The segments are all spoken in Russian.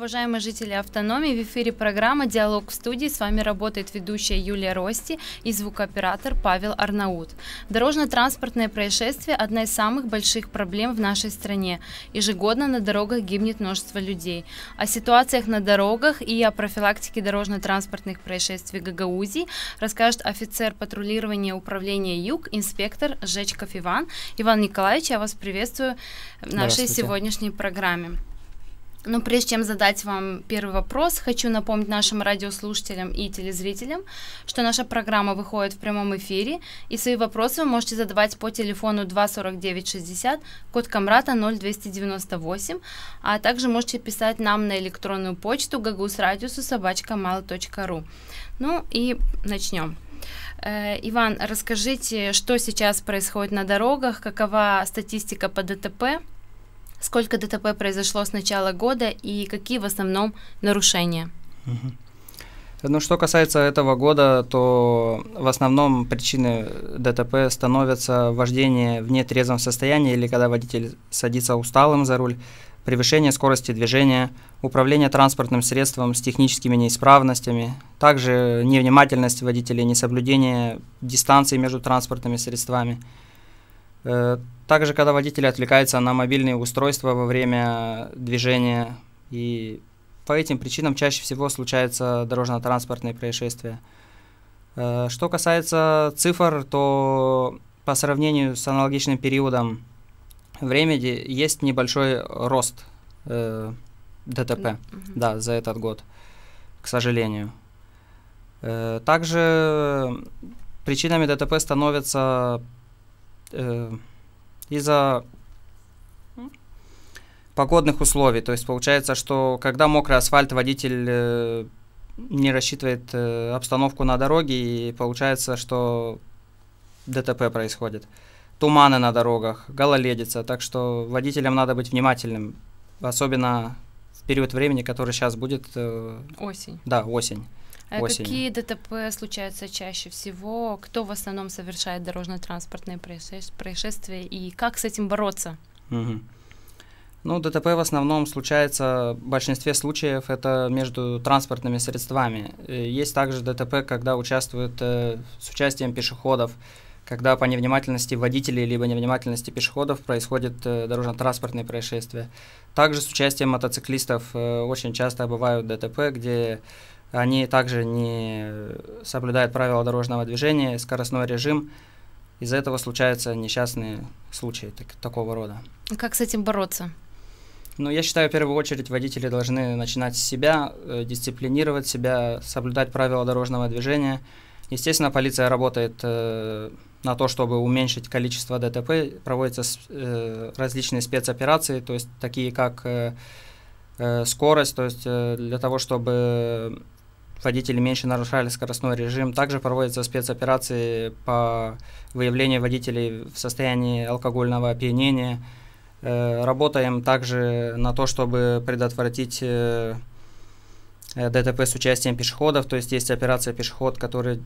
Уважаемые жители автономии, в эфире программа «Диалог в студии». С вами работает ведущая Юлия Рости и звукооператор Павел Арнаут. Дорожно-транспортные происшествия – одна из самых больших проблем в нашей стране. Ежегодно на дорогах гибнет множество людей. О ситуациях на дорогах и о профилактике дорожно-транспортных происшествий Гагаузии расскажет офицер патрулирования управления ЮГ, инспектор Жечков Иван. Иван Николаевич, я вас приветствую в нашей сегодняшней программе. Но прежде чем задать вам первый вопрос, хочу напомнить нашим радиослушателям и телезрителям, что наша программа выходит в прямом эфире, и свои вопросы вы можете задавать по телефону 24960, код Камрата 0298, а также можете писать нам на электронную почту gagusradius@mail.ru. Ну и начнем. Иван, расскажите, что сейчас происходит на дорогах, какова статистика по ДТП? Сколько ДТП произошло с начала года и какие в основном нарушения? Ну, что касается этого года, то в основном причины ДТП становятся вождение в нетрезвом состоянии или когда водитель садится усталым за руль, превышение скорости движения, управление транспортным средством с техническими неисправностями, также невнимательность водителей, несоблюдение дистанции между транспортными средствами. Также, когда водитель отвлекается на мобильные устройства во время движения, и по этим причинам чаще всего случаются дорожно-транспортные происшествия. Что касается цифр, то по сравнению с аналогичным периодом времени есть небольшой рост ДТП за этот год, к сожалению. Также причинами ДТП становятся из-за погодных условий. То есть получается, что когда мокрый асфальт, водитель не рассчитывает обстановку на дороге, и получается, что ДТП происходит. Туманы на дорогах, гололедица. Так что водителям надо быть внимательным, особенно в период времени, который сейчас будет. Осень. Да, осень. А какие ДТП случаются чаще всего? Кто в основном совершает дорожно-транспортные происшествия и как с этим бороться? Ну, ДТП в основном случается в большинстве случаев это между транспортными средствами. Есть также ДТП, когда участвуют с участием пешеходов, когда по невнимательности водителей либо невнимательности пешеходов происходит дорожно-транспортные происшествия. Также с участием мотоциклистов очень часто бывают ДТП, где они также не соблюдают правила дорожного движения, скоростной режим. Из-за этого случаются несчастные случаи такого рода. Как с этим бороться? Ну, я считаю, в первую очередь водители должны начинать с себя, дисциплинировать себя, соблюдать правила дорожного движения. Естественно, полиция работает на то, чтобы уменьшить количество ДТП. Проводятся различные спецоперации, то есть такие как скорость, то есть для того, чтобы водители меньше нарушали скоростной режим. Также проводятся спецоперации по выявлению водителей в состоянии алкогольного опьянения. Работаем также на то, чтобы предотвратить ДТП с участием пешеходов. То есть операция «Пешеход», которая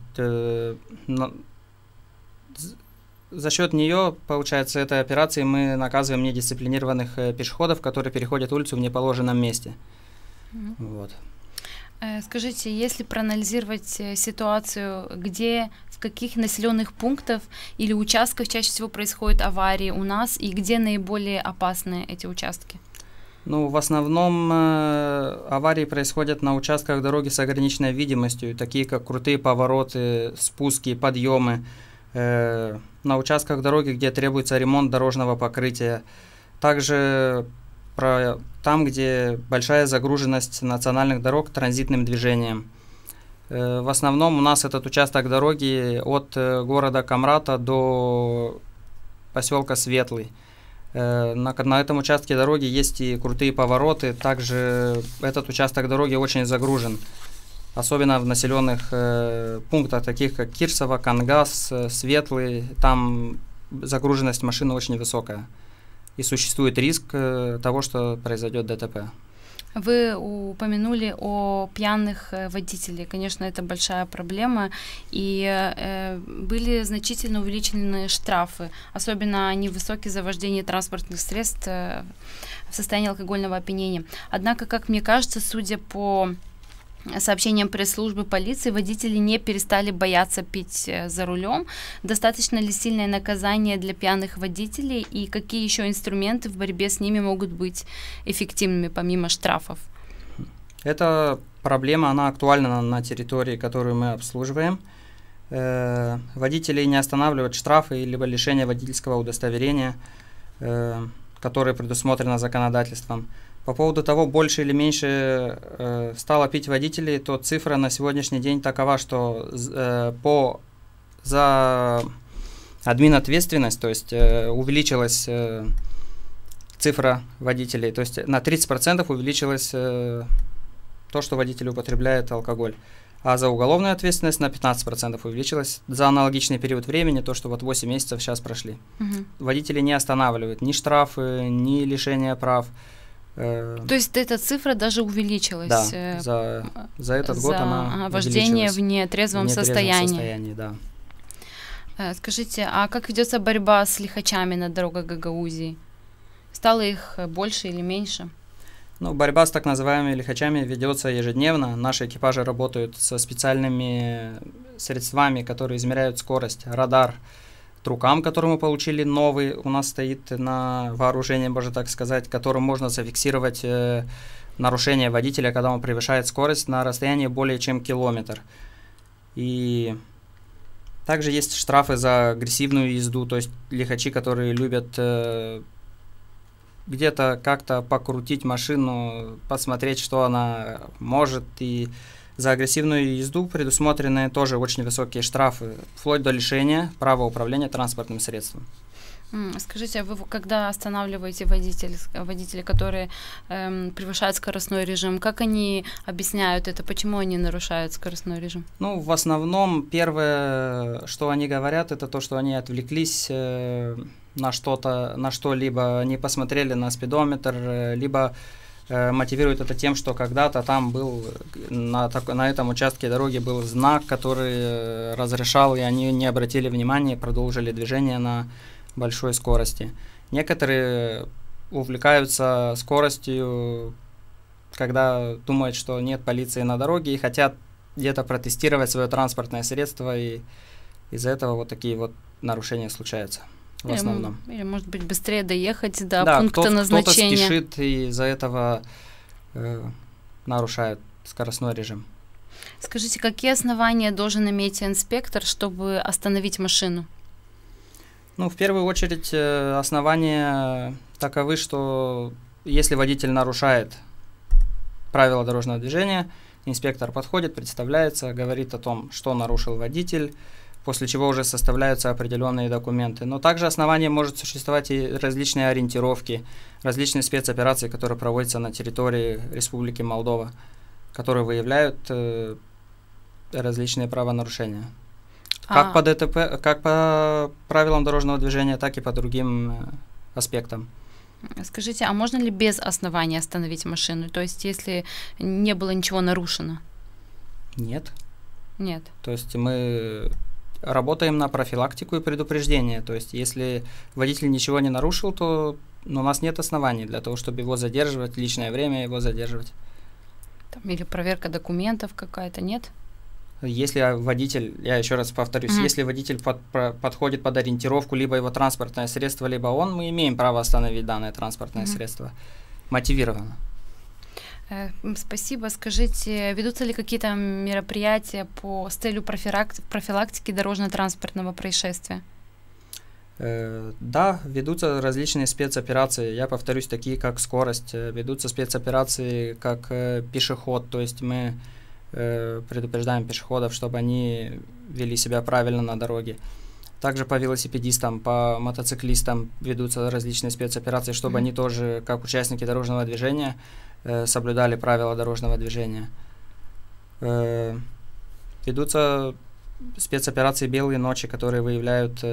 за счет нее, получается, этой операции мы наказываем недисциплинированных пешеходов, которые переходят улицу в неположенном месте. Вот. Скажите, если проанализировать ситуацию, где, в каких населенных пунктах или участках чаще всего происходят аварии у нас, и где наиболее опасны эти участки? Ну, в основном аварии происходят на участках дороги с ограниченной видимостью, такие как крутые повороты, спуски, подъемы, на участках дороги, где требуется ремонт дорожного покрытия. Также там, где большая загруженность национальных дорог транзитным движением. В основном у нас этот участок дороги от города Камрата до поселка Светлый. На этом участке дороги есть и крутые повороты. Также этот участок дороги очень загружен, особенно в населенных пунктах, таких как Кирсово, Кангас, Светлый. Там загруженность машины очень высокая. И существует риск того, что произойдет ДТП. Вы упомянули о пьяных водителях. Конечно, это большая проблема, и были значительно увеличены штрафы, особенно они высокие за вождение транспортных средств в состоянии алкогольного опьянения. Однако, как мне кажется, судя по сообщениям пресс-службы полиции, водители не перестали бояться пить за рулем. Достаточно ли сильное наказание для пьяных водителей, и какие еще инструменты в борьбе с ними могут быть эффективными помимо штрафов? Эта проблема, она актуальна на территории, которую мы обслуживаем. Водителей не останавливают штрафы либо лишение водительского удостоверения, которое предусмотрено законодательством. По поводу того, больше или меньше стало пить водителей, то цифра на сегодняшний день такова, что за админответственность, то есть увеличилась цифра водителей, то есть на 30% увеличилось то, что водители употребляют алкоголь. А за уголовную ответственность на 15% увеличилось за аналогичный период времени, то, что вот 8 месяцев сейчас прошли. Водители не останавливают ни штрафы, ни лишения прав. То есть эта цифра даже увеличилась? Да, за этот год она вождение в нетрезвом состоянии. Да. Скажите, а как ведется борьба с лихачами на дорогах Гагаузии? Стало их больше или меньше? Ну, борьба с так называемыми лихачами ведется ежедневно. Наши экипажи работают со специальными средствами, которые измеряют скорость. Радар Трукам, который мы получили новый, у нас стоит на вооружении, можно так сказать, которым можно зафиксировать нарушение водителя, когда он превышает скорость на расстоянии более чем километр. И также есть штрафы за агрессивную езду, то есть лихачи, которые любят где-то как-то покрутить машину, посмотреть, что она может, и за агрессивную езду предусмотрены тоже очень высокие штрафы, вплоть до лишения права управления транспортным средством. Скажите, а вы когда останавливаете водителей, которые превышают скоростной режим, как они объясняют это, почему они нарушают скоростной режим? Ну, в основном, первое, что они говорят, это то, что они отвлеклись на что-либо, они посмотрели на спидометр, либо мотивирует это тем, что когда-то там был, на этом участке дороги был знак, который разрешал, и они не обратили внимания, продолжили движение на большой скорости. Некоторые увлекаются скоростью, когда думают, что нет полиции на дороге, и хотят где-то протестировать свое транспортное средство, и из-за этого вот такие вот нарушения случаются. В основном. Или, может быть, быстрее доехать до пункта назначения. Кто-то спешит и из-за этого нарушает скоростной режим. Скажите, какие основания должен иметь инспектор, чтобы остановить машину? Ну, в первую очередь, основания таковы, что если водитель нарушает правила дорожного движения, инспектор подходит, представляется, говорит о том, что нарушил водитель, после чего уже составляются определенные документы. Но также основанием может существовать и различные ориентировки, различные спецоперации, которые проводятся на территории Республики Молдова, которые выявляют различные правонарушения. Как по ДТП, как по правилам дорожного движения, так и по другим аспектам. Скажите, а можно ли без основания остановить машину? То есть, если не было ничего нарушено? Нет. Нет. То есть мы работаем на профилактику и предупреждение. То есть если водитель ничего не нарушил, то у нас нет оснований для того, чтобы его задерживать, личное время его задерживать. Или проверка документов какая-то, нет? Если водитель, я еще раз повторюсь, если водитель подходит под ориентировку, либо его транспортное средство, либо мы имеем право остановить данное транспортное средство мотивированно. Спасибо. Скажите, ведутся ли какие-то мероприятия с целью профилактики дорожно-транспортного происшествия? Да, ведутся различные спецоперации. Я повторюсь, такие как скорость. Ведутся спецоперации как пешеход, то есть мы предупреждаем пешеходов, чтобы они вели себя правильно на дороге. Также по велосипедистам, по мотоциклистам ведутся различные спецоперации, чтобы они тоже, как участники дорожного движения, соблюдали правила дорожного движения. Ведутся спецоперации «Белые ночи», которые выявляют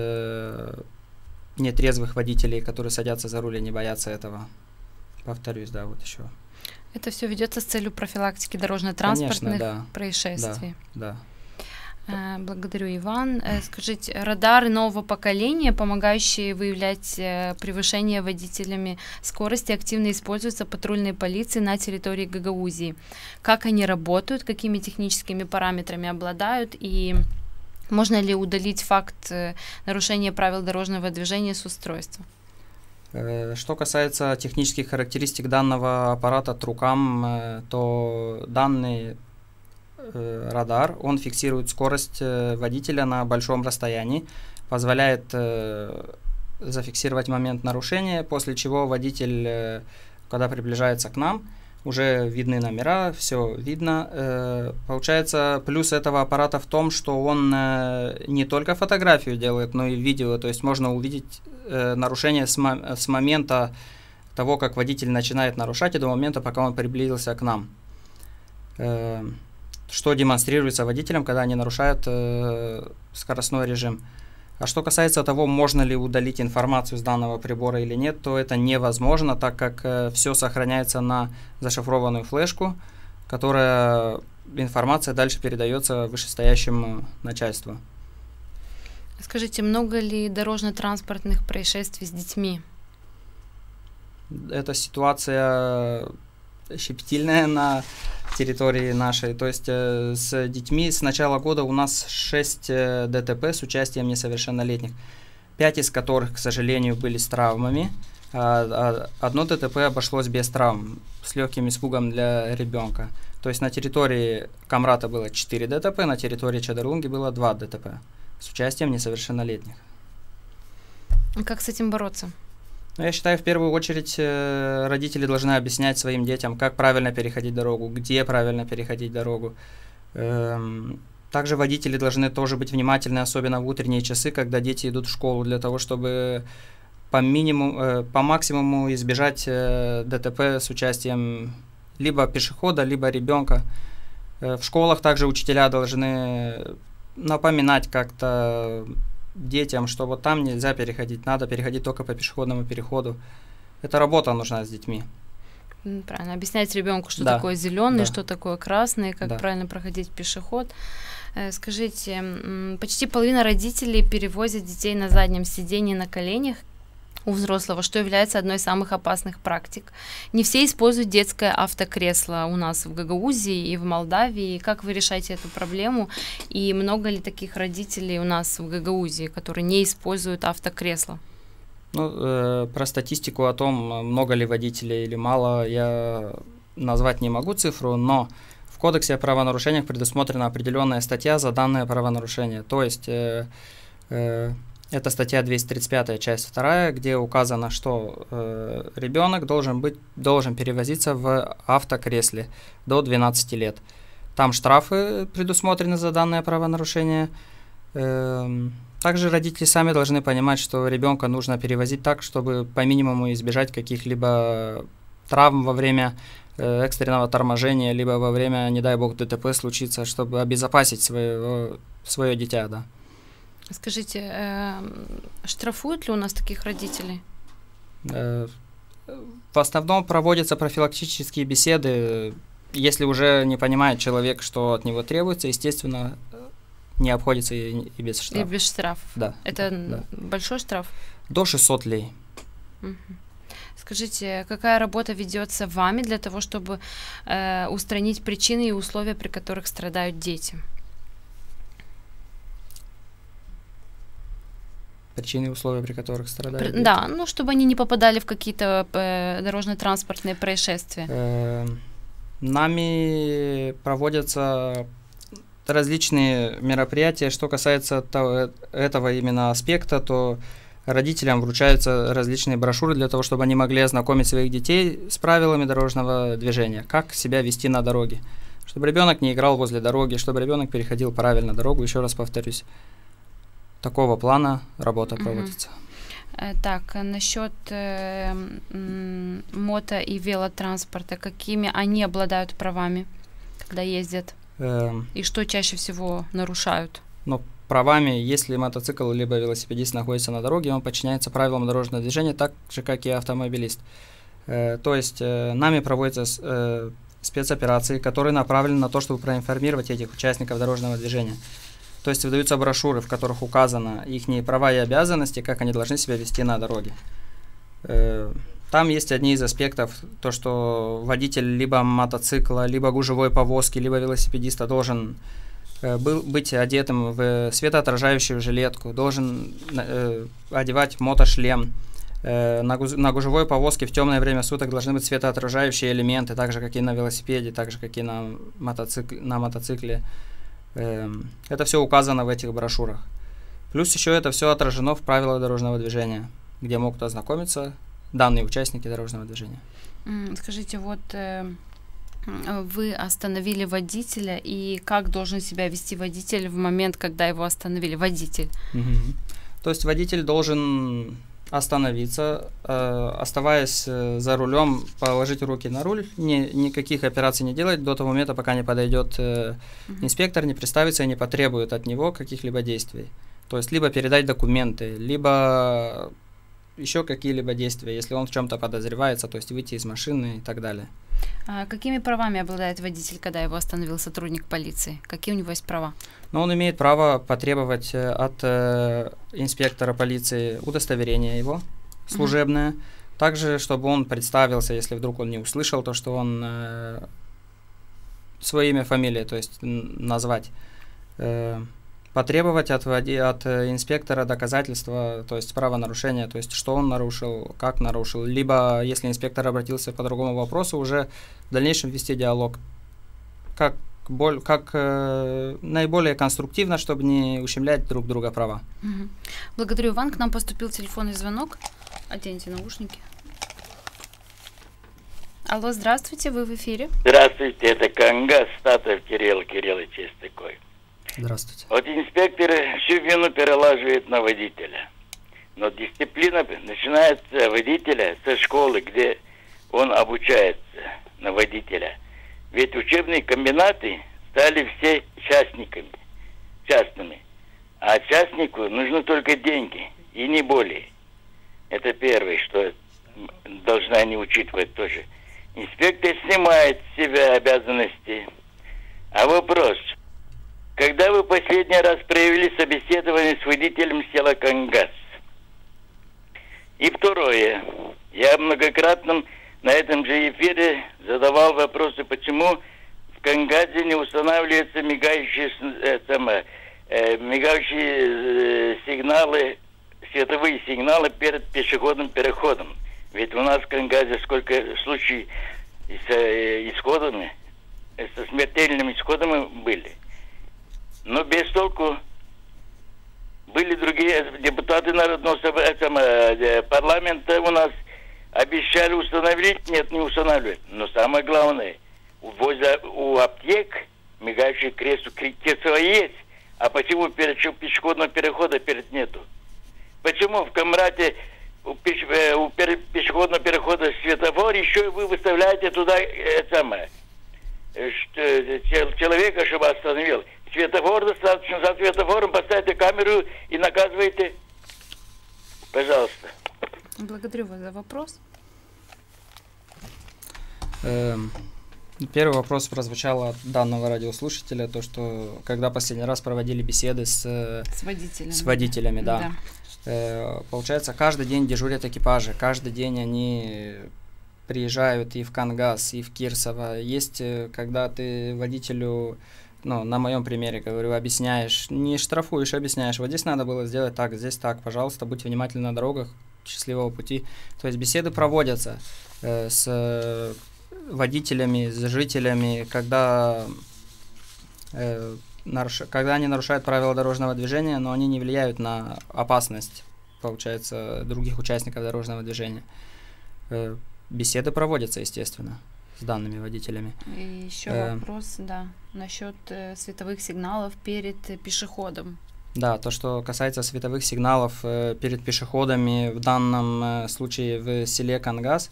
нетрезвых водителей, которые садятся за руль и не боятся этого. Повторюсь, да, вот еще. Это все ведется с целью профилактики дорожно-транспортных Конечно, происшествий. Да. Благодарю, Иван. Скажите, радары нового поколения, помогающие выявлять превышение водителями скорости, активно используются патрульной полицией на территории Гагаузии. Как они работают, какими техническими параметрами обладают и можно ли удалить факт нарушения правил дорожного движения с устройства? Что касается технических характеристик данного аппарата Трукам, то данный радар, он фиксирует скорость водителя на большом расстоянии, позволяет зафиксировать момент нарушения, после чего водитель, когда приближается к нам, уже видны номера, все видно. Получается, плюс этого аппарата в том, что он не только фотографию делает, но и видео, то есть можно увидеть нарушение с момента того, как водитель начинает нарушать, и до момента, пока он приблизился к нам. Что демонстрируется водителям, когда они нарушают скоростной режим. А что касается того, можно ли удалить информацию с данного прибора или нет, то это невозможно, так как все сохраняется на зашифрованную флешку, информация дальше передается вышестоящему начальству. Скажите, много ли дорожно-транспортных происшествий с детьми? Эта ситуация щепетильная на территории нашей. То есть с детьми с начала года у нас 6 ДТП с участием несовершеннолетних, 5 из которых, к сожалению, были с травмами. Одно ДТП обошлось без травм, с легким испугом для ребенка. То есть на территории Камрата было 4 ДТП, на территории Чадарунги было 2 ДТП с участием несовершеннолетних. Как с этим бороться? Я считаю, в первую очередь родители должны объяснять своим детям, как правильно переходить дорогу, где правильно переходить дорогу. Также водители должны тоже быть внимательны, особенно в утренние часы, когда дети идут в школу, для того, чтобы по максимуму избежать ДТП с участием либо пешехода, либо ребенка. В школах также учителя должны напоминать как-то детям, что вот там нельзя переходить, надо переходить только по пешеходному переходу. Эта работа нужна с детьми. Правильно, объяснять ребенку, что такое зеленый, что такое красный, как правильно проходить пешеход. Скажите, почти половина родителей перевозят детей на заднем сидении на коленях у взрослого, что является одной из самых опасных практик. Не все используют детское автокресло у нас в Гагаузии и в Молдавии. Как вы решаете эту проблему? И много ли таких родителей у нас в Гагаузии, которые не используют автокресло? Про статистику о том, много ли водителей или мало, я назвать не могу цифру, но в Кодексе о правонарушениях предусмотрена определенная статья за данное правонарушение. То есть это статья 235, часть 2, где указано, что ребенок должен перевозиться в автокресле до 12 лет. Там штрафы предусмотрены за данное правонарушение. Также родители сами должны понимать, что ребенка нужно перевозить так, чтобы по минимуму избежать каких-либо травм во время экстренного торможения, либо во время, не дай бог, ДТП случится, чтобы обезопасить свое дитя, да. Скажите, штрафуют ли у нас таких родителей? В основном проводятся профилактические беседы. Если уже не понимает человек, что от него требуется, естественно, не обходится и без штрафа. И без штрафов? Да. Это большой штраф? До 600 лей. Угу. Скажите, какая работа ведется вами для того, чтобы устранить причины и условия, при которых страдают дети? Причины и условия, при которых страдают дети? Да, чтобы они не попадали в какие-то дорожно-транспортные происшествия. Нами проводятся различные мероприятия. Что касается этого именно аспекта, то родителям вручаются различные брошюры для того, чтобы они могли ознакомить своих детей с правилами дорожного движения, как себя вести на дороге, чтобы ребенок не играл возле дороги, чтобы ребенок переходил правильно дорогу. Еще раз повторюсь, такого плана работа проводится. Так, насчет мото- и велотранспорта, какими они обладают правами, когда ездят? И что чаще всего нарушают? Правами, если мотоцикл либо велосипедист находится на дороге, он подчиняется правилам дорожного движения, так же, как и автомобилист. То есть нами проводятся спецоперации, которые направлены на то, чтобы проинформировать этих участников дорожного движения. То есть выдаются брошюры, в которых указано их права и обязанности, как они должны себя вести на дороге. Там есть одни из аспектов, то, что водитель либо мотоцикла, либо гужевой повозки, либо велосипедиста должен быть одетым в светоотражающую жилетку, должен одевать мотошлем. На гужевой повозке в темное время суток должны быть светоотражающие элементы, так же, как и на велосипеде, так же, как и на мотоцикле. Это все указано в этих брошюрах. Плюс еще это все отражено в правилах дорожного движения, где могут ознакомиться данные участники дорожного движения. Скажите, вот вы остановили водителя, и как должен себя вести водитель в момент, когда его остановили? Водитель. То есть водитель должен остановиться, оставаясь за рулем, положить руки на руль, никаких операций не делать до того момента, пока не подойдет инспектор, не представится и не потребует от него каких-либо действий. То есть либо передать документы, либо еще какие-либо действия, если он в чем-то подозревается, то есть выйти из машины и так далее. А какими правами обладает водитель, когда его остановил сотрудник полиции? Какие у него есть права? Ну, он имеет право потребовать от инспектора полиции удостоверение его служебное. Также, чтобы он представился, если вдруг он не услышал то, что он свое имя, фамилия, то есть назвать. Потребовать от инспектора доказательства, то есть правонарушения, то есть что он нарушил, как нарушил, либо, если инспектор обратился по другому вопросу, уже в дальнейшем вести диалог, как наиболее конструктивно, чтобы не ущемлять друг друга права. Благодарю, Иван. К нам поступил телефонный звонок. Оденьте наушники. Алло, здравствуйте, вы в эфире. Здравствуйте, это Кангас, Статов Кирилл Кириллович есть такой. Здравствуйте. Вот инспектор всю вину перелаживает на водителя. Но дисциплина начинается водителя со школы, где он обучается на водителя. Ведь учебные комбинаты стали все частными. А частнику нужны только деньги, и не более. Это первое, что должны они учитывать тоже. Инспектор снимает с себя обязанности. А вопрос: когда вы последний раз провели собеседование с водителем села Кангас? И второе. Я многократно на этом же эфире задавал вопросы, почему в Кангазе не устанавливаются мигающие сигналы, световые сигналы перед пешеходным переходом. Ведь у нас в Кангазе сколько случаев с исходами, со смертельными исходами были. Но без толку. Были другие депутаты Народного парламента у нас, обещали установить, нет, не устанавливают. Но самое главное, у аптек мигающий крест есть. А почему перед пешеходного перехода нету? Почему в Камрате у пешеходного перехода светофор, еще и вы выставляете туда человека, чтобы остановил? Светофор достаточно, за светофором поставьте камеру и наказывайте. Пожалуйста. Благодарю вас за вопрос. Первый вопрос прозвучал от данного радиослушателя, то, что когда последний раз проводили беседы с водителями, да. Получается, каждый день дежурят экипажи, каждый день они приезжают и в Кангас, и в Кирсово. Есть, когда ты водителю, на моем примере, говорю, объясняешь, не штрафуешь, объясняешь, вот здесь надо было сделать так, здесь так, пожалуйста, будьте внимательны на дорогах, счастливого пути. То есть беседы проводятся с водителями, с жителями, когда они нарушают правила дорожного движения, но они не влияют на опасность, получается, других участников дорожного движения. Беседы проводятся, естественно, с данными водителями. И еще вопрос, насчет световых сигналов перед пешеходом. Да, то, что касается световых сигналов перед пешеходами, в данном случае в селе Кангас,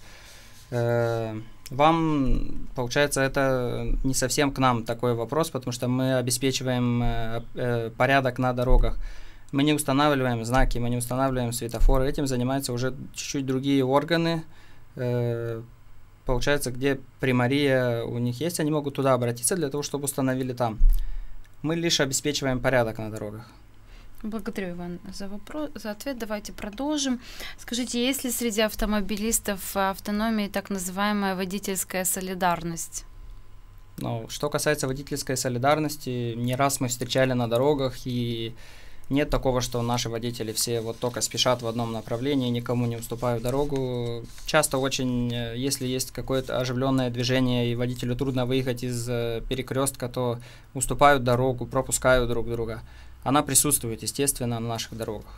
вам, получается, это не совсем к нам такой вопрос, потому что мы обеспечиваем порядок на дорогах. Мы не устанавливаем знаки, мы не устанавливаем светофоры. Этим занимаются уже чуть-чуть другие органы, получается, где примария у них есть, они могут туда обратиться для того, чтобы установили там. Мы лишь обеспечиваем порядок на дорогах. Благодарю, Иван, за ответ. Давайте продолжим. Скажите, есть ли среди автомобилистов автономии так называемая водительская солидарность? Ну, что касается водительской солидарности, не раз мы встречали на дорогах, и нет такого, что наши водители все вот только спешат в одном направлении, никому не уступают дорогу. Часто очень, если есть какое-то оживленное движение и водителю трудно выехать из перекрестка, то уступают дорогу, пропускают друг друга. Она присутствует, естественно, на наших дорогах.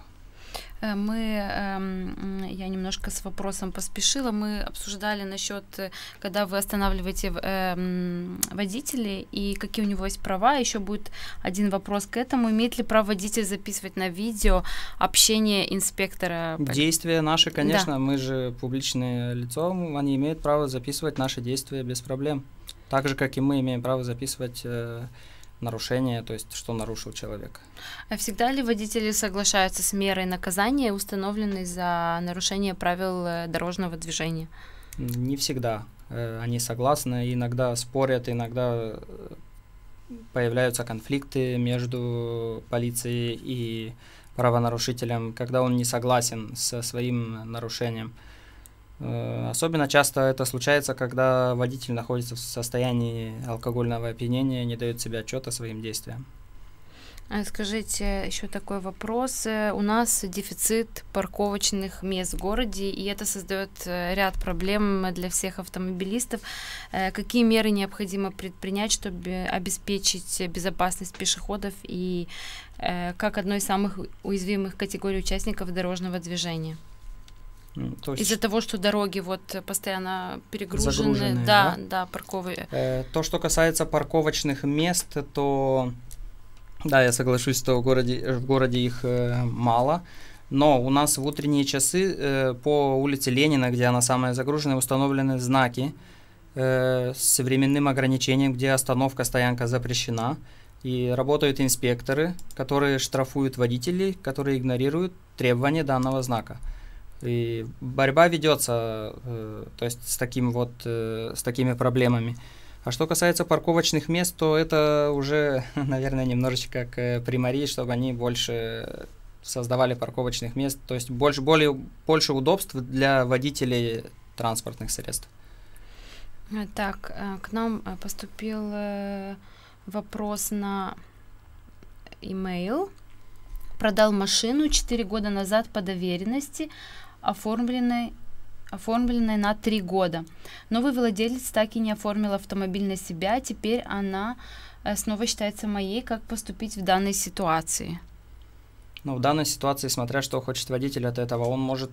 Я немножко с вопросом поспешила. Мы обсуждали насчет, когда вы останавливаете водителей и какие у него есть права. Еще будет один вопрос к этому. Имеет ли право водитель записывать на видео общение инспектора? Действия наши, конечно. Да. Мы же публичное лицо. Они имеют право записывать наши действия без проблем. Так же, как и мы имеем право записывать нарушение, то есть что нарушил человек. А всегда ли водители соглашаются с мерой наказания, установленной за нарушение правил дорожного движения? Не всегда. Они согласны, иногда спорят, иногда появляются конфликты между полицией и правонарушителем, когда он не согласен со своим нарушением. Особенно часто это случается, когда водитель находится в состоянии алкогольного опьянения, не дает себе отчета своим действиям. Скажите, еще такой вопрос. У нас дефицит парковочных мест в городе, и это создает ряд проблем для всех автомобилистов. Какие меры необходимо предпринять, чтобы обеспечить безопасность пешеходов и как одной из самых уязвимых категорий участников дорожного движения? Из-за того, что дороги вот постоянно перегружены, да, парковые. То, что касается парковочных мест, то да, я соглашусь, что в городе их мало, но у нас в утренние часы по улице Ленина, где она самая загруженная, установлены знаки с временным ограничением, где остановка, стоянка запрещена, и работают инспекторы, которые штрафуют водителей, которые игнорируют требования данного знака. И борьба ведется, то есть с такими проблемами. А что касается парковочных мест, то это уже, наверное, немножечко к примарии, чтобы они больше создавали парковочных мест, то есть больше удобств для водителей транспортных средств. Так, к нам поступил вопрос на e-mail. Продал машину 4 года назад по доверенности, оформленной на 3 года. Новый владелец так и не оформил автомобиль на себя, теперь она снова считается моей. Как поступить в данной ситуации? Ну, в данной ситуации, смотря что хочет водитель от этого, он может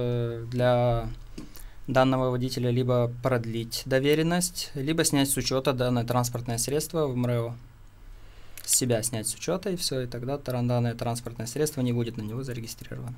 для данного водителя либо продлить доверенность, либо снять с учета данное транспортное средство в МРЭО. С себя снять с учета, и все, и тогда данное транспортное средство не будет на него зарегистрировано.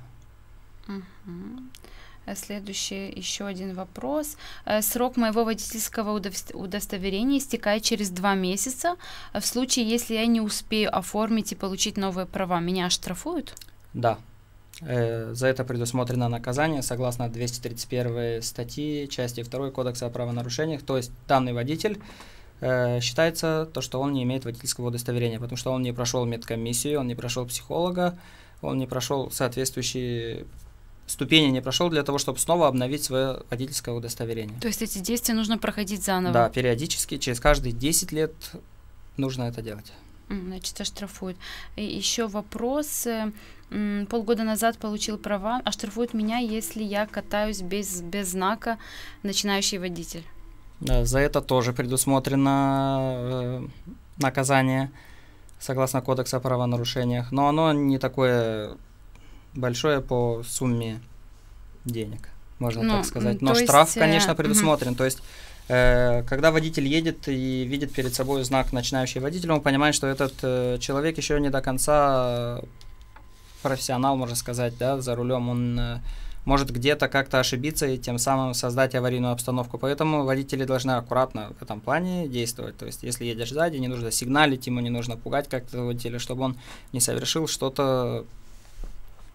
Следующий, еще один вопрос. Срок моего водительского удостоверения истекает через 2 месяца. В случае, если я не успею оформить и получить новые права, меня оштрафуют? Да. За это предусмотрено наказание согласно 231 статьи, части 2 Кодекса о правонарушениях. То есть данный водитель считается то, что он не имеет водительского удостоверения, потому что он не прошел медкомиссию, он не прошел психолога, он не прошел соответствующие ступени, не прошел для того, чтобы снова обновить свое водительское удостоверение. То есть эти действия нужно проходить заново? Да, периодически, через каждые 10 лет нужно это делать. Значит, оштрафуют. И еще вопрос. Полгода назад получил права, оштрафуют меня, если я катаюсь без знака начинающий водитель. Да, за это тоже предусмотрено наказание согласно Кодекса о правонарушениях, но оно не такое большое по сумме денег, можно так сказать. Но штраф, конечно, предусмотрен. То есть, когда водитель едет и видит перед собой знак начинающий водитель, он понимает, что этот человек еще не до конца профессионал, можно сказать, да, за рулем. Он может где-то как-то ошибиться и тем самым создать аварийную обстановку. Поэтому водители должны аккуратно в этом плане действовать. То есть, если едешь сзади, не нужно сигналить, ему не нужно пугать как-то водителя, чтобы он не совершил что-то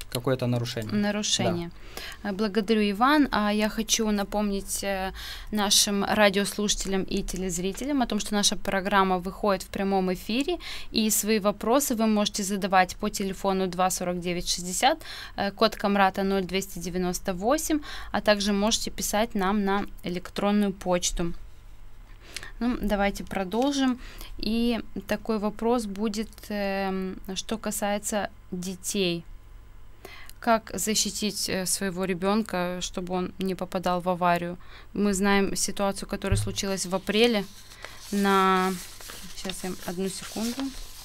какое-то нарушение. Да. Благодарю, Иван. А я хочу напомнить нашим радиослушателям и телезрителям о том, что наша программа выходит в прямом эфире, и свои вопросы вы можете задавать по телефону 24960, код Камрата 0298, а также можете писать нам на электронную почту. Ну, давайте продолжим. И такой вопрос будет, что касается детей. Как защитить своего ребенка, чтобы он не попадал в аварию? Мы знаем ситуацию, которая случилась в апреле. Сейчас я одну секунду.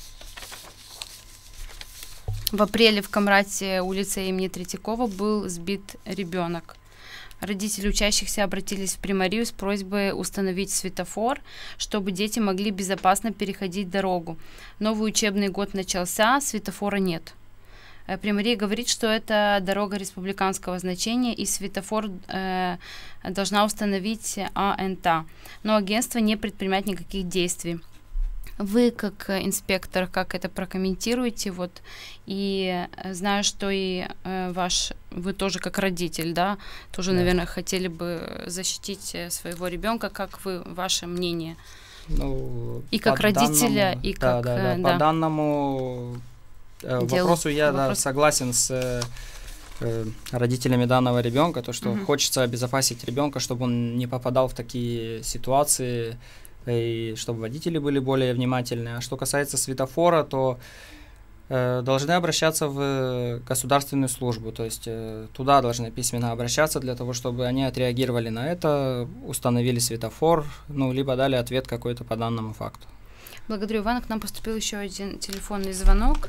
В апреле в Камрате, улице имени Третьякова, был сбит ребенок. Родители учащихся обратились в Примарию с просьбой установить светофор, чтобы дети могли безопасно переходить дорогу. Новый учебный год начался, светофора нет. Примария говорит, что это дорога республиканского значения, и светофор должна установить АНТА, но агентство не предпринимает никаких действий. Вы, как инспектор, как это прокомментируете? Вот, и знаю, что и вы тоже как родитель, да, тоже, да, наверное, хотели бы защитить своего ребенка. Как ваше мнение? Ну, и как родителя, и как... Да. По данному вопросу я согласен с родителями данного ребенка, то, что хочется обезопасить ребенка, чтобы он не попадал в такие ситуации, и чтобы водители были более внимательны. А что касается светофора, то должны обращаться в государственную службу, то есть туда должны письменно обращаться для того, чтобы они отреагировали на это, установили светофор, ну, либо дали ответ какой-то по данному факту. Благодарю, Ивана. К нам поступил еще один телефонный звонок.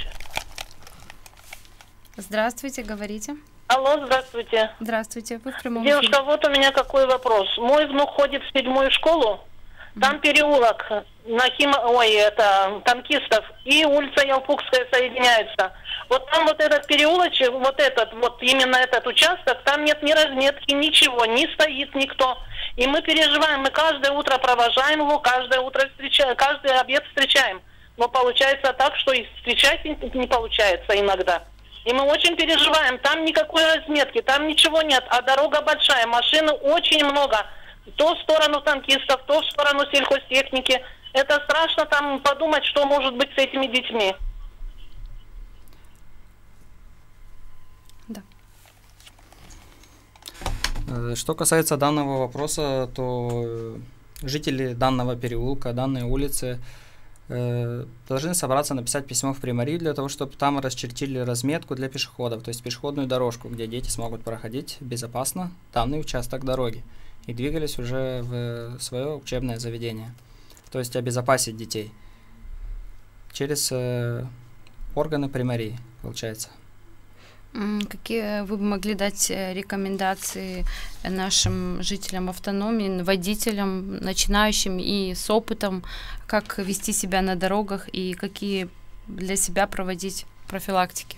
Здравствуйте, говорите. Алло, здравствуйте. Здравствуйте, вы в прямом эфире. Девушка, вот у меня какой вопрос. Мой внук ходит в 7-ю школу, там переулок танкистов и улица Ялпукская соединяются. Вот там вот этот переулочек, именно этот участок, там нет ни разметки, ничего, не стоит никто. И мы переживаем, мы каждое утро провожаем его, каждое утро встречаем, каждый обед встречаем. Но получается так, что и встречать не получается иногда. И мы очень переживаем, там никакой разметки, там ничего нет, а дорога большая, машин очень много. То в сторону танкистов, то в сторону сельхозтехники. Это страшно там подумать, что может быть с этими детьми. Да. Что касается данного вопроса, то жители данного переулка, данной улицы должны собраться, написать письмо в Примарию для того, чтобы там расчертили разметку для пешеходов, то есть пешеходную дорожку, где дети смогут проходить безопасно данный участок дороги, и двигались уже в свое учебное заведение. То есть обезопасить детей через органы Примарии, получается. Какие вы бы могли дать рекомендации нашим жителям автономии, водителям, начинающим и с опытом, как вести себя на дорогах и какие для себя проводить профилактики?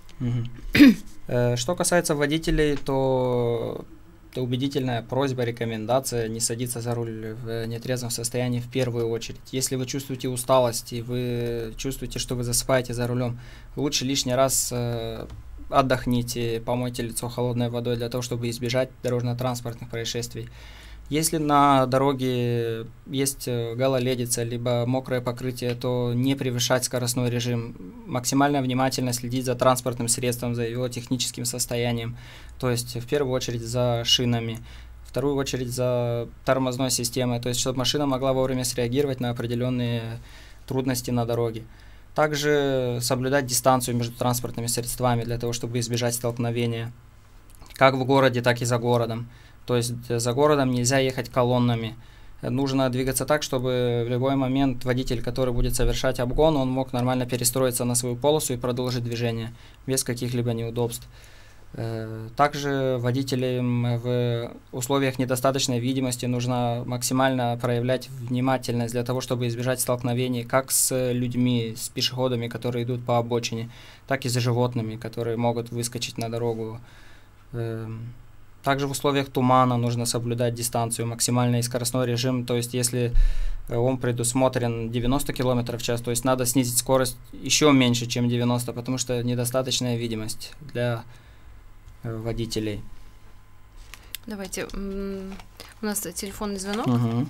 Что касается водителей, то убедительная просьба, рекомендация не садиться за руль в нетрезвом состоянии в первую очередь. Если вы чувствуете усталость и вы чувствуете, что вы засыпаете за рулем, лучше лишний раз отдохните, помойте лицо холодной водой для того, чтобы избежать дорожно-транспортных происшествий. Если на дороге есть гололедица, либо мокрое покрытие, то не превышать скоростной режим, максимально внимательно следить за транспортным средством, за его техническим состоянием, то есть в первую очередь за шинами, в вторую очередь за тормозной системой, то есть чтобы машина могла вовремя среагировать на определенные трудности на дороге. Также соблюдать дистанцию между транспортными средствами для того, чтобы избежать столкновения, как в городе, так и за городом. То есть за городом нельзя ехать колоннами. Нужно двигаться так, чтобы в любой момент водитель, который будет совершать обгон, он мог нормально перестроиться на свою полосу и продолжить движение без каких-либо неудобств. Также водителям в условиях недостаточной видимости нужно максимально проявлять внимательность для того, чтобы избежать столкновений как с людьми, с пешеходами, которые идут по обочине, так и с животными, которые могут выскочить на дорогу. Также в условиях тумана нужно соблюдать дистанцию, максимальный скоростной режим. То есть если он предусмотрен 90 км в час, то есть надо снизить скорость еще меньше, чем 90, потому что недостаточная видимость для водителей. Давайте, у нас телефонный звонок. Угу.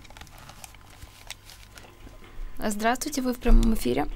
Здравствуйте, вы в прямом эфире.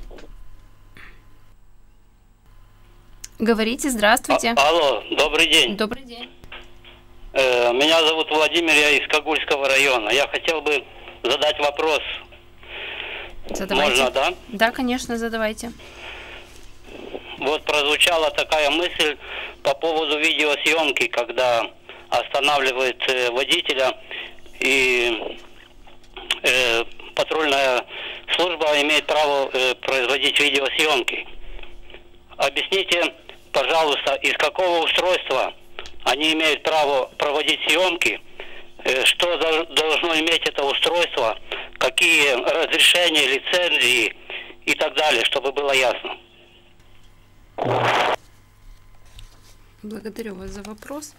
Говорите, здравствуйте. Алло, добрый день. Добрый день. Меня зовут Владимир, я из Когульского района. Я хотел бы задать вопрос. Задавайте. Можно, да? Да, конечно, задавайте. Вот прозвучала такая мысль по поводу видеосъемки, когда останавливает водителя и патрульная служба имеет право производить видеосъемки. Объясните, пожалуйста, из какого устройства они имеют право проводить съемки, что должно иметь это устройство, какие разрешения, лицензии и так далее, чтобы было ясно. Благодарю вас за вопрос.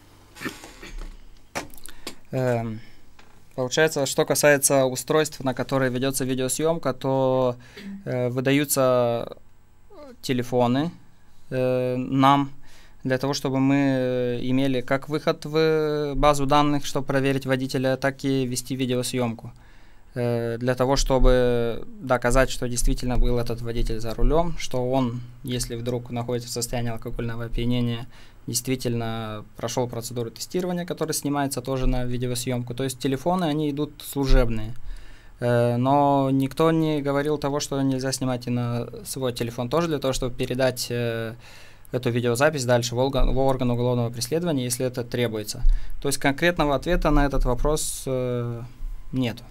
Получается, что касается устройств, на которые ведется видеосъемка, то выдаются телефоны нам для того, чтобы мы имели как выход в базу данных, чтобы проверить водителя, так и вести видеосъемку. Для того, чтобы доказать, что действительно был этот водитель за рулем, что он, если вдруг находится в состоянии алкогольного опьянения, действительно прошел процедуру тестирования, которая снимается тоже на видеосъемку. То есть телефоны, они идут служебные. Но никто не говорил того, что нельзя снимать и на свой телефон тоже, для того, чтобы передать эту видеозапись дальше в орган уголовного преследования, если это требуется. То есть конкретного ответа на этот вопрос нету.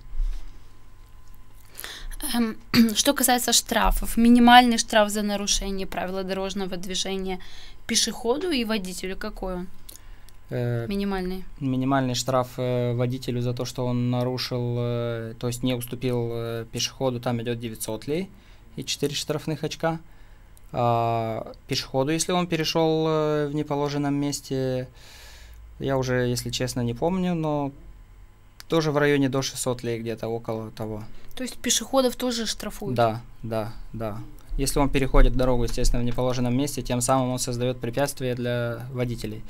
Что касается штрафов, минимальный штраф за нарушение правил дорожного движения пешеходу и водителю какой он? Минимальный. Минимальный штраф водителю за то, что он нарушил, то есть не уступил пешеходу, там идет 900 лей и 4 штрафных очка. А пешеходу, если он перешел в неположенном месте, я уже, если честно, не помню, но тоже в районе до 600 лей, где-то около того. То есть пешеходов тоже штрафуют? Да. Если он переходит дорогу, естественно, в неположенном месте, тем самым он создает препятствия для водителей.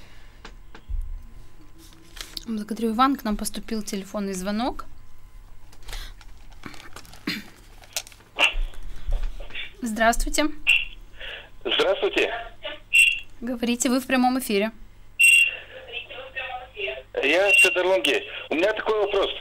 Благодарю, Иван. К нам поступил телефонный звонок. Здравствуйте. Здравствуйте. Говорите, вы в прямом эфире. Я с Сидорлонги. У меня такой вопрос.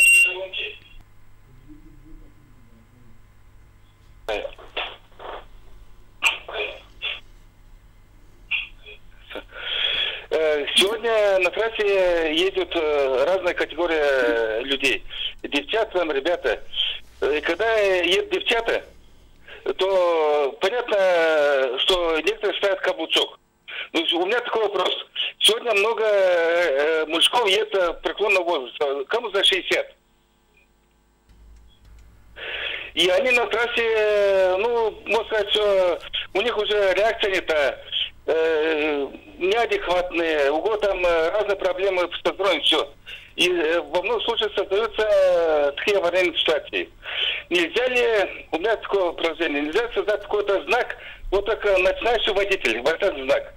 Сегодня на трассе едут разные категории людей. Девчата, ребята. И когда едут девчата, то понятно, что некоторые ставят каблучок. Но у меня такой вопрос. Сегодня много мужиков едет преклонного возраста, кому за 60. И они на трассе, можно сказать, что у них уже реакция не та, неадекватные, у кого там разные проблемы с здоровьем, все. И во многих случаях создаются такие аварийные ситуации. Нельзя ли, у меня такое предложение, нельзя создать какой-то знак, вот так начинающий водитель, вот этот знак.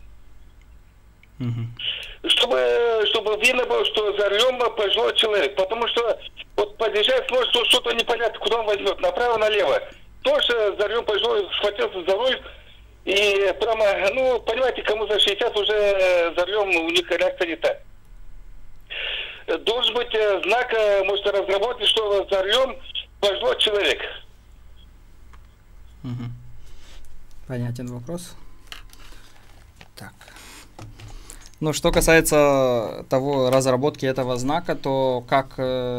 Чтобы видно было, что за рулем пожилой человек. Потому что вот подъезжает, может, что-то непонятно, куда он возьмет, направо-налево. Тоже за рулем пожилой схватился за руль. И прямо, понимаете, кому за 60 уже за рулем, у них реакция не та. Должен быть знак, может, разработать, что за рулем пожилой человек. Понятен вопрос. Так. Что касается разработки этого знака, то как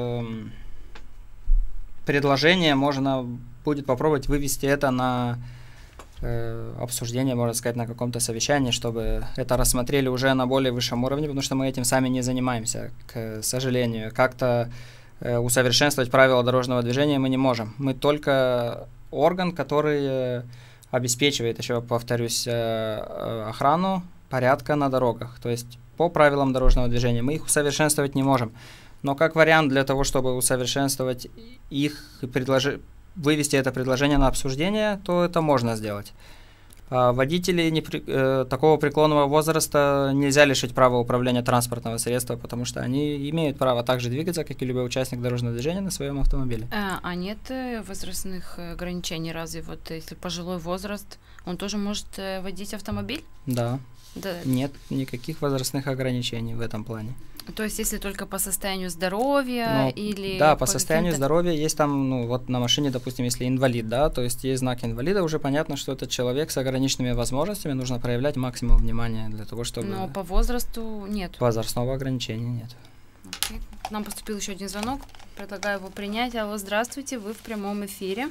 предложение можно будет попробовать вывести это на обсуждение, можно сказать, на каком-то совещании, чтобы это рассмотрели уже на более высшем уровне, потому что мы этим сами не занимаемся, к сожалению. Как-то усовершенствовать правила дорожного движения мы не можем. Мы только орган, который обеспечивает, еще повторюсь, охрану порядка на дорогах. То есть по правилам дорожного движения, мы их усовершенствовать не можем. Но как вариант для того, чтобы усовершенствовать их и вывести это предложение на обсуждение, то это можно сделать. А водителей такого преклонного возраста нельзя лишить права управления транспортного средства, потому что они имеют право так же двигаться, как и любой участник дорожного движения на своем автомобиле. А нет возрастных ограничений? Разве вот если пожилой возраст, он тоже может водить автомобиль? Да. Да. Нет никаких возрастных ограничений в этом плане. То есть, если только по состоянию здоровья или... Да, по состоянию здоровья есть там, вот на машине, допустим, если инвалид, да, то есть есть знак инвалида, уже понятно, что это человек с ограниченными возможностями, нужно проявлять максимум внимания для того, чтобы... Но по возрасту нет. Возрастного ограничения нет. Окей. К нам поступил еще один звонок, предлагаю его принять. Алло, здравствуйте, вы в прямом эфире.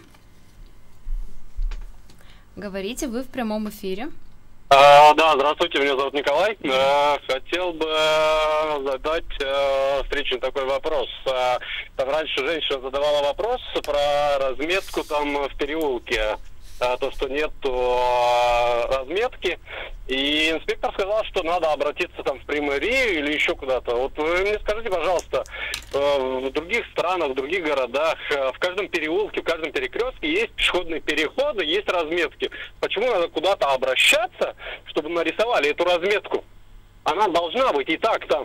Говорите, вы в прямом эфире. Да, здравствуйте, меня зовут Николай. Хотел бы задать встречный такой вопрос. Там раньше женщина задавала вопрос про разметку там в переулке. То, что нету разметки. И инспектор сказал, что надо обратиться там в примарию или еще куда-то. Вот вы мне скажите, пожалуйста, в других странах, в других городах, в каждом переулке, в каждом перекрестке есть пешеходные переходы, есть разметки. Почему надо куда-то обращаться, чтобы нарисовали эту разметку? Она должна быть и так там.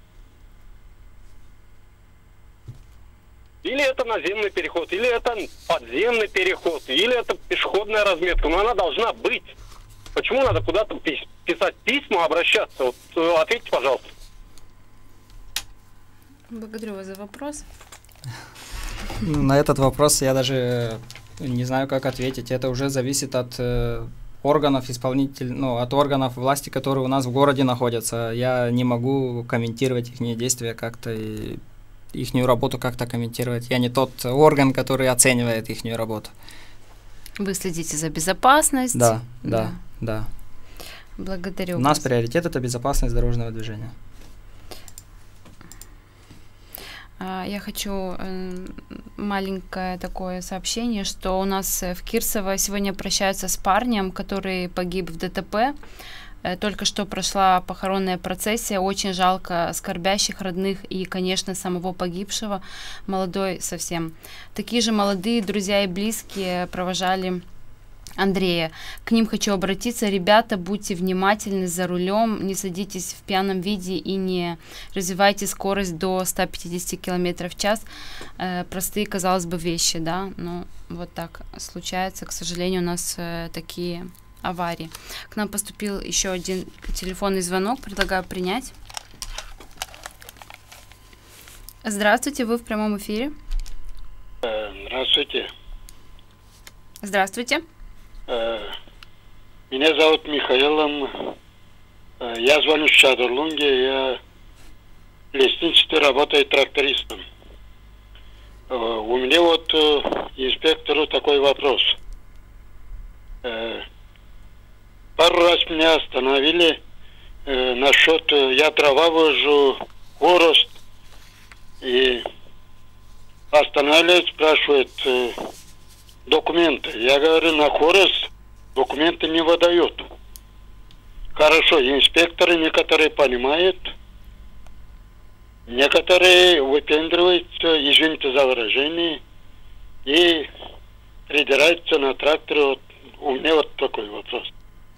Или это наземный переход, или это подземный переход, или это пешеходная разметка. Но она должна быть. Почему надо куда-то писать письма, обращаться? Вот, ответьте, пожалуйста. Благодарю вас за вопрос. На этот вопрос я даже не знаю, как ответить. Это уже зависит от органов от органов власти, которые у нас в городе находятся. Я не могу комментировать их действия как-то и ихнюю работу как-то комментировать. Я не тот орган, который оценивает ихнюю работу. Вы следите за безопасностью? Да. Благодарю вас. У нас приоритет – это безопасность дорожного движения. Я хочу маленькое такое сообщение, что у нас в Кирсово сегодня прощаются с парнем, который погиб в ДТП. Только что прошла похоронная процессия, очень жалко скорбящих родных и, конечно, самого погибшего, молодой совсем. Такие же молодые друзья и близкие провожали Андрея. К ним хочу обратиться. Ребята, будьте внимательны за рулем, не садитесь в пьяном виде и не развивайте скорость до 150 км в час. Простые, казалось бы, вещи, да, но вот так случается. К сожалению, у нас такие аварии. К нам поступил еще один телефонный звонок, предлагаю принять. Здравствуйте, вы в прямом эфире. Здравствуйте. Здравствуйте. Меня зовут Михаил. Я звоню с Чадурлунги. Я в лесничестве работаю трактористом. У меня вот инспектору такой вопрос. Пару раз меня остановили насчет, я дрова вожу, хворост, и останавливают, спрашивают документы. Я говорю, на хворост документы не выдают. Хорошо, инспекторы некоторые понимают, некоторые выпендриваются, извините за выражение, и придираются на тракторе. Вот, у меня вот такой вопрос.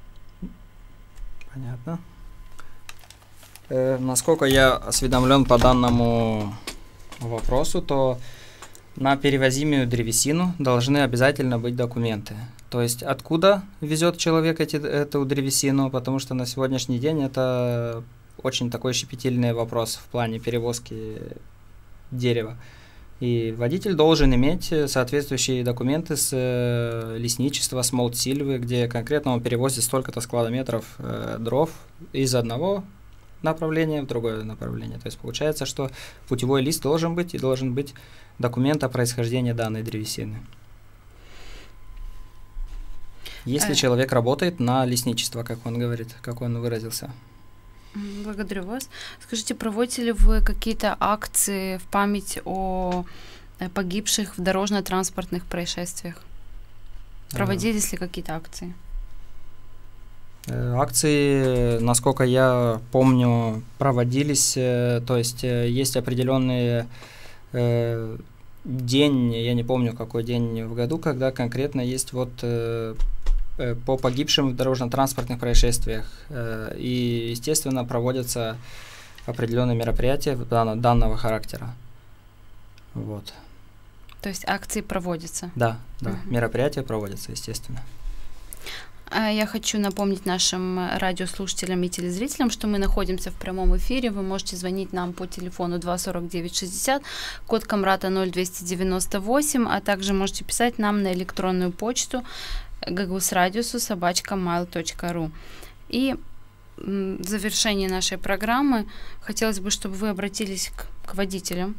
Понятно. Насколько я осведомлен по данному вопросу, то на перевозимую древесину должны обязательно быть документы. То есть откуда везет человек эту древесину, потому что на сегодняшний день это очень такой щепетильный вопрос в плане перевозки дерева. И водитель должен иметь соответствующие документы с лесничества, с Молдсильвы, где конкретно он перевозит столько-то складометров дров из одного направления в другое направление. То есть получается, что путевой лист должен быть, и должен быть документ о происхождении данной древесины. Если человек работает на лесничество, как он говорит, как он выразился. Благодарю вас. Скажите, проводите ли вы какие-то акции в память о погибших в дорожно-транспортных происшествиях? Проводились ли какие-то акции? Акции, насколько я помню, проводились, то есть есть определенный день, я не помню, какой день в году, когда конкретно есть вот по погибшим в дорожно-транспортных происшествиях. И, естественно, проводятся определенные мероприятия данного характера. Вот. То есть акции проводятся? Да, мероприятия проводятся, естественно. Я хочу напомнить нашим радиослушателям и телезрителям, что мы находимся в прямом эфире. Вы можете звонить нам по телефону 249-60, код Камрата 0298, а также можете писать нам на электронную почту gagusradiusu@mail.ru. И в завершении нашей программы хотелось бы, чтобы вы обратились к водителям.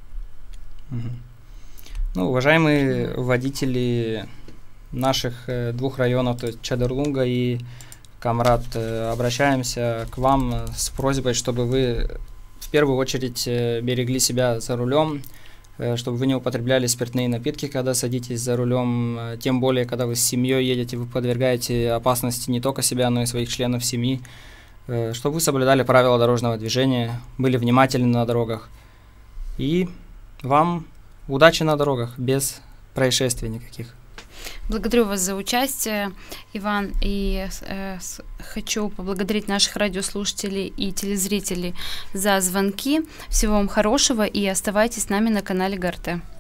Ну, уважаемые водители наших двух районов, то есть Чадырлунга и Камрат, обращаемся к вам с просьбой, чтобы вы в первую очередь берегли себя за рулем, чтобы вы не употребляли спиртные напитки, когда садитесь за рулем, тем более, когда вы с семьей едете, вы подвергаете опасности не только себя, но и своих членов семьи, чтобы вы соблюдали правила дорожного движения, были внимательны на дорогах. И вам удачи на дорогах, без происшествий никаких. Благодарю вас за участие, Иван, и хочу поблагодарить наших радиослушателей и телезрителей за звонки. Всего вам хорошего и оставайтесь с нами на канале ГАРТЕ.